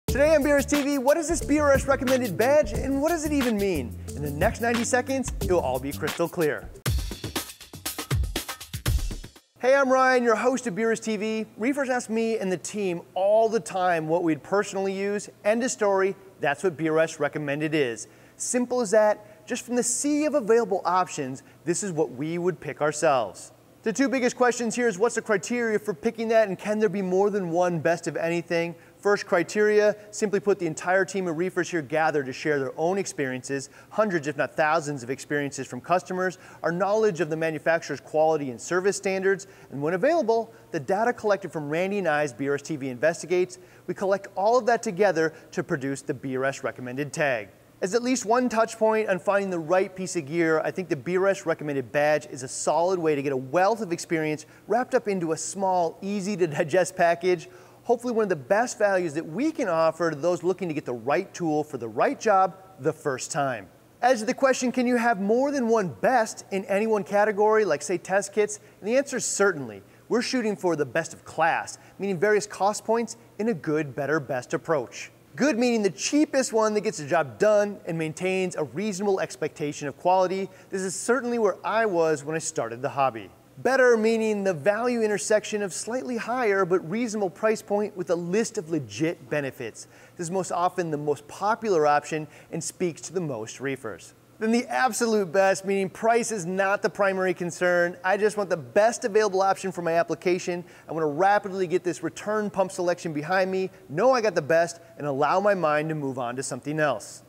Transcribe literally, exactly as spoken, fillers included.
Today on B R S T V, what is this B R S recommended badge and what does it even mean? In the next ninety seconds, it will all be crystal clear. Hey, I'm Ryan, your host of B R S T V. Reefers ask me and the team all the time what we'd personally use. End of story, that's what B R S recommended is. Simple as that, just from the sea of available options, this is what we would pick ourselves. The two biggest questions here is what's the criteria for picking that and can there be more than one best of anything? First criteria, simply put, the entire team of reefers here gather to share their own experiences, hundreds if not thousands of experiences from customers, our knowledge of the manufacturer's quality and service standards, and when available, the data collected from Randy and I's B R S T V Investigates. We collect all of that together to produce the B R S recommended tag. As at least one touch point on finding the right piece of gear, I think the B R S recommended badge is a solid way to get a wealth of experience wrapped up into a small, easy to digest package. Hopefully one of the best values that we can offer to those looking to get the right tool for the right job the first time. As to the question, can you have more than one best in any one category, like say test kits? And the answer is certainly. We're shooting for the best of class, meaning various cost points in a good, better, best approach. Good meaning the cheapest one that gets the job done and maintains a reasonable expectation of quality. This is certainly where I was when I started the hobby. Better meaning the value intersection of slightly higher but reasonable price point with a list of legit benefits. This is most often the most popular option and speaks to the most reefers. Then the absolute best, meaning price is not the primary concern. I just want the best available option for my application. I want to rapidly get this return pump selection behind me, know I got the best, and allow my mind to move on to something else.